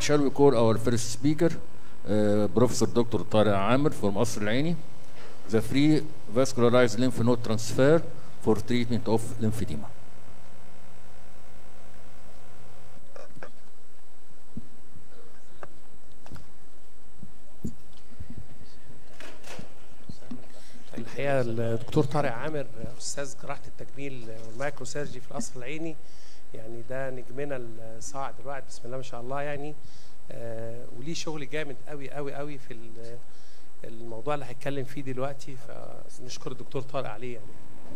shall we call our first speaker, Professor Dr. Tarek Amer from قصر العيني, the free vascularized lymph node transfer for treatment of lymphedema. الحقيقه الدكتور طارق عامر استاذ جراحه التجميل والمايكرو سيرجي في القصر العيني، يعني ده نجمنا الصاعد الواعد بسم الله ما شاء الله يعني، وليه شغل جامد قوي قوي قوي في الموضوع اللي هيتكلم فيه دلوقتي، فنشكر الدكتور طارق عليه يعني.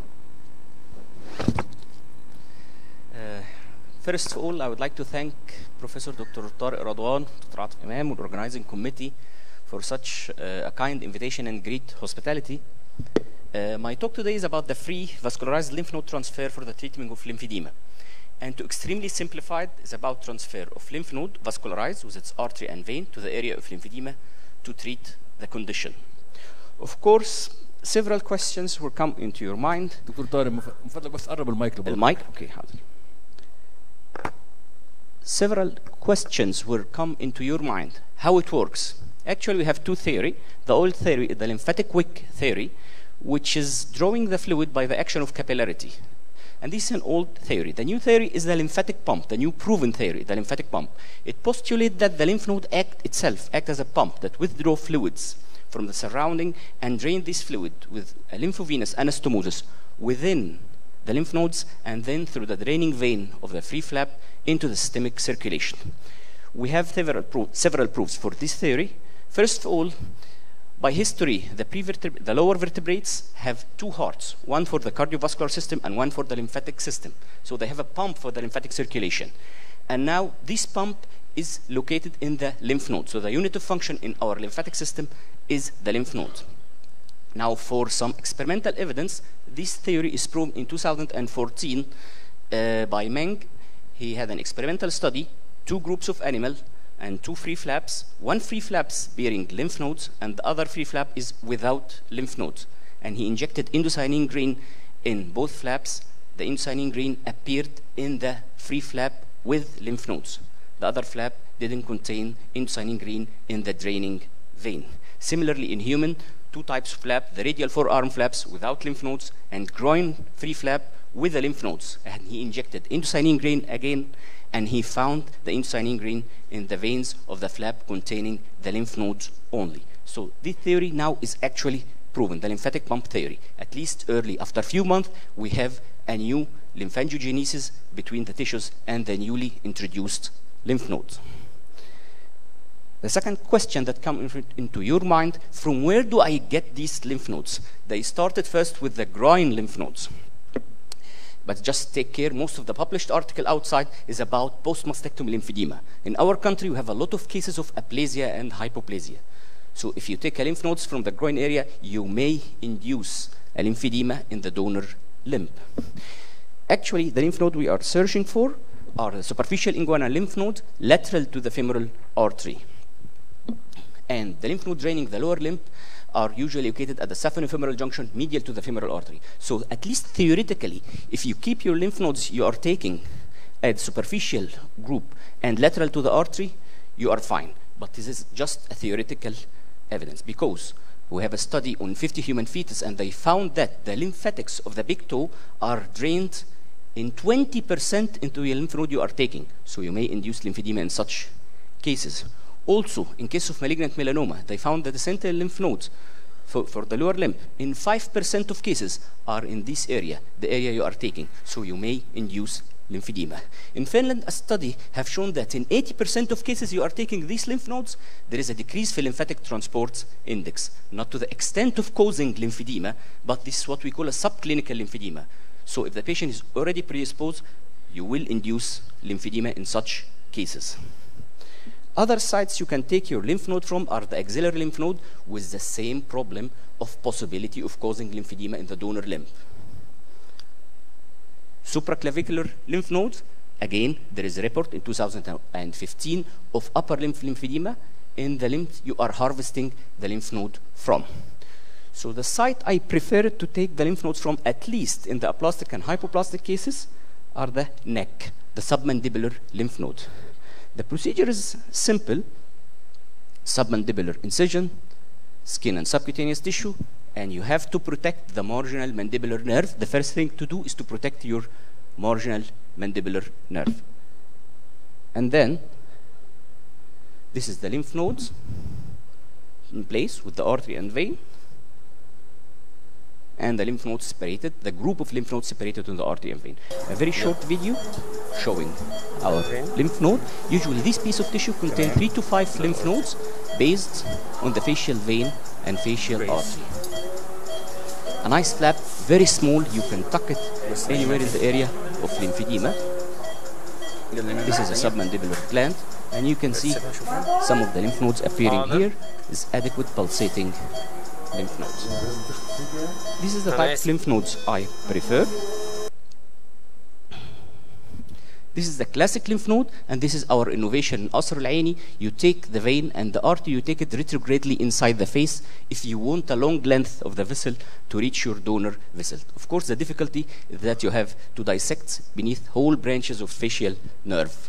First of all, I would like to thank Professor Dr. Tarek Radwan, Dr. Atif Imam, and the organizing committee for such a kind invitation and great hospitality. My talk today is about the free vascularized lymph node transfer for the treatment of lymphedema. And to extremely simplified, is about transfer of lymph node vascularized with its artery and vein to the area of lymphedema to treat the condition. Of course, several questions will come into your mind. دكتور طارق من فضلك بس قرب المايك لبعض. المايك اوكي حاضر. Several questions will come into your mind. How it works? Actually, we have two theory. The old theory is the lymphatic wick theory, which is drawing the fluid by the action of capillarity. And this is an old theory. The new theory is the lymphatic pump, the new proven theory, the lymphatic pump. It postulates that the lymph node act as a pump that withdraw fluids from the surrounding and drain this fluid with a lymphovenous anastomosis within the lymph nodes and then through the draining vein of the free flap into the systemic circulation. We have several proofs for this theory. First of all, by history, the lower vertebrates have two hearts, one for the cardiovascular system and one for the lymphatic system. So they have a pump for the lymphatic circulation. And now this pump is located in the lymph node. So the unit of function in our lymphatic system is the lymph node. Now for some experimental evidence, this theory is proven in 2014 by Meng. He had an experimental study, two groups of animals and two free flaps. One free flaps bearing lymph nodes and the other free flap is without lymph nodes. And he injected indocyanine green in both flaps. The indocyanine green appeared in the free flap with lymph nodes. The other flap didn't contain indocyanine green in the draining vein. Similarly in human, two types of flap, the radial forearm flaps without lymph nodes and groin free flap with the lymph nodes. And he injected indocyanine green again, and he found the indocyanine green in the veins of the flap containing the lymph nodes only. So this theory now is actually proven, the lymphatic pump theory. At least early, after a few months, we have a new lymphangiogenesis between the tissues and the newly introduced lymph nodes. The second question that comes into your mind, from where do I get these lymph nodes? They started first with the groin lymph nodes. But just take care, most of the published article outside is about post-mastectomy lymphedema. In our country, we have a lot of cases of aplasia and hypoplasia. So if you take a lymph nodes from the groin area, you may induce a lymphedema in the donor limb. Actually, the lymph node we are searching for are the superficial inguinal lymph node lateral to the femoral artery. And the lymph node draining the lower limb are usually located at the saphenofemoral junction medial to the femoral artery. So at least theoretically, if you keep your lymph nodes you are taking at superficial group and lateral to the artery, you are fine. But this is just a theoretical evidence because we have a study on 50 human fetus and they found that the lymphatics of the big toe are drained in 20% into your lymph node you are taking. So you may induce lymphedema in such cases. Also, in case of malignant melanoma, they found that the central lymph nodes for the lower limb in 5% of cases are in this area, the area you are taking. So you may induce lymphedema. In Finland, a study have shown that in 80% of cases you are taking these lymph nodes, there is a decrease for lymphatic transport index. Not to the extent of causing lymphedema, but this is what we call a subclinical lymphedema. So if the patient is already predisposed, you will induce lymphedema in such cases. Other sites you can take your lymph node from are the axillary lymph node with the same problem of possibility of causing lymphedema in the donor limb. Supraclavicular lymph nodes, again, there is a report in 2015 of upper lymph lymphedema in the lymph you are harvesting the lymph node from. So the site I prefer to take the lymph nodes from, at least in the aplastic and hypoplastic cases, are the neck, the submandibular lymph node. The procedure is simple: submandibular incision, skin and subcutaneous tissue, and you have to protect the marginal mandibular nerve. The first thing to do is to protect your marginal mandibular nerve. And then, this is the lymph nodes in place with the artery and vein, and the lymph nodes separated, the group of lymph nodes separated on the artery and vein. A very short video showing our lymph node. Usually this piece of tissue contains 3 to 5 lymph nodes based on the facial vein and facial artery. A nice flap, very small, you can tuck it anywhere in the area of lymphedema. This is a submandibular gland, and you can see some of the lymph nodes appearing here is adequate pulsating lymph nodes. This is the type of lymph nodes I prefer. This is the classic lymph node, and this is our innovation in Qasr al-Aini. You take the vein and the artery, you take it retrogradely inside the face if you want a long length of the vessel to reach your donor vessel. Of course, the difficulty is that you have to dissect beneath whole branches of facial nerve.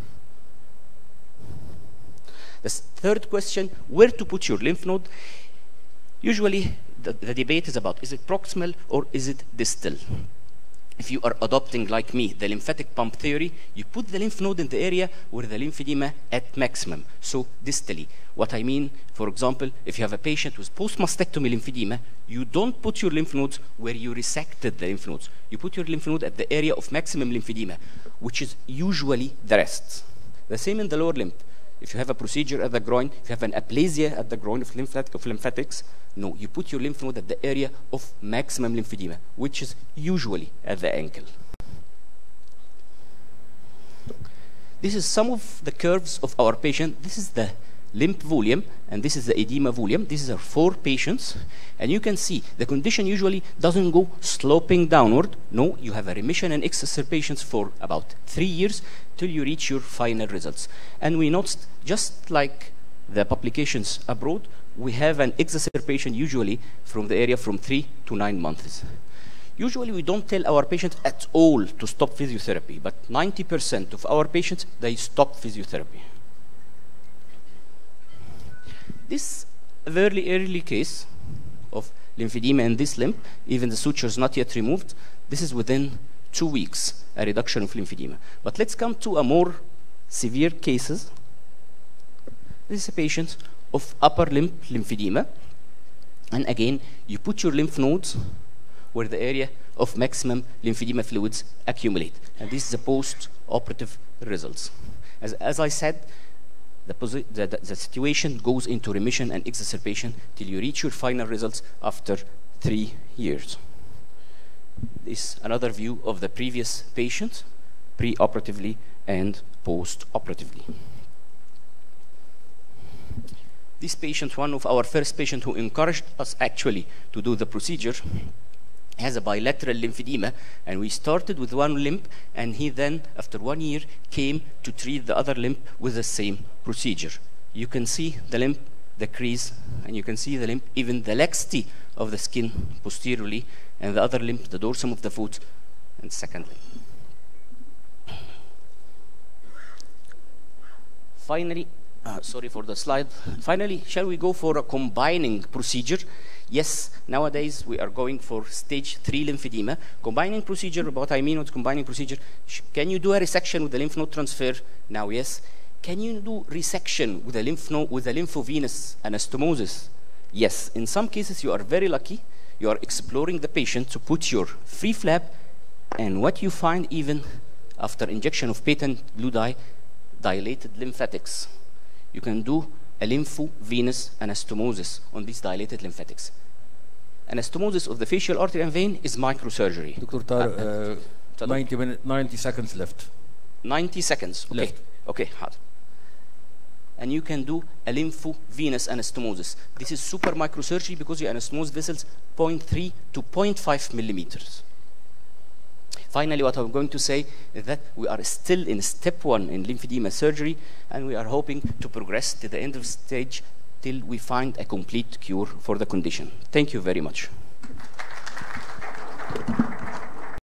The third question, where to put your lymph node? Usually, the debate is about, is it proximal or is it distal? If you are adopting, like me, the lymphatic pump theory, you put the lymph node in the area where the lymphedema at maximum, so distally. What I mean, for example, if you have a patient with post-mastectomy lymphedema, you don't put your lymph nodes where you resected the lymph nodes. You put your lymph node at the area of maximum lymphedema, which is usually the rest. The same in the lower limb. If you have a procedure at the groin, if you have an aplasia at the groin of lymphatics, no, you put your lymph node at the area of maximum lymphedema, which is usually at the ankle. This is some of the curves of our patient. This is the lymph volume, and this is the edema volume. These are 4 patients, and you can see the condition usually doesn't go sloping downward. No, you have a remission and exacerbations for about 3 years till you reach your final results. And we noticed, just like the publications abroad, we have an exacerbation usually from the area from 3 to 9 months. Usually we don't tell our patients at all to stop physiotherapy, but 90% of our patients, they stop physiotherapy. This very early case of lymphedema in this limb, even the sutures not yet removed, this is within 2 weeks, a reduction of lymphedema. But let's come to a more severe cases. This is a patient of upper limb lymphedema, and again, you put your lymph nodes where the area of maximum lymphedema fluids accumulate, and this is the post-operative results. As I said, the situation goes into remission and exacerbation till you reach your final results after 3 years. This is another view of the previous patient, pre-operatively and post-operatively. This patient, one of our first patients who encouraged us actually to do the procedure, has a bilateral lymphedema, and we started with one limb, and he then, after 1 year, came to treat the other limb with the same procedure. You can see the limb, the crease, and you can see the limb, even the laxity of the skin posteriorly, and the other limb, the dorsum of the foot, and second limb. Finally, sorry for the slide. Finally, shall we go for a combining procedure? Yes, nowadays we are going for stage 3 lymphedema. Combining procedure, what I mean with combining procedure, can you do a resection with the lymph node transfer? Now, yes. Can you do resection with a lymph node, with a lymphovenous anastomosis? Yes. In some cases, you are very lucky. You are exploring the patient to put your free flap, and what you find even after injection of patent blue dye, dilated lymphatics. You can do a lymphovenous anastomosis on these dilated lymphatics. Anastomosis of the facial artery and vein is microsurgery. Dr. Tarek, 90 seconds left. 90 seconds, okay. Left. Okay, hard. And you can do a lymphovenous anastomosis. This is super microsurgery because you anastomose vessels 0.3 to 0.5 millimeters. Finally, what I'm going to say is that we are still in step 1 in lymphedema surgery, and we are hoping to progress to the end of stage till we find a complete cure for the condition. Thank you very much.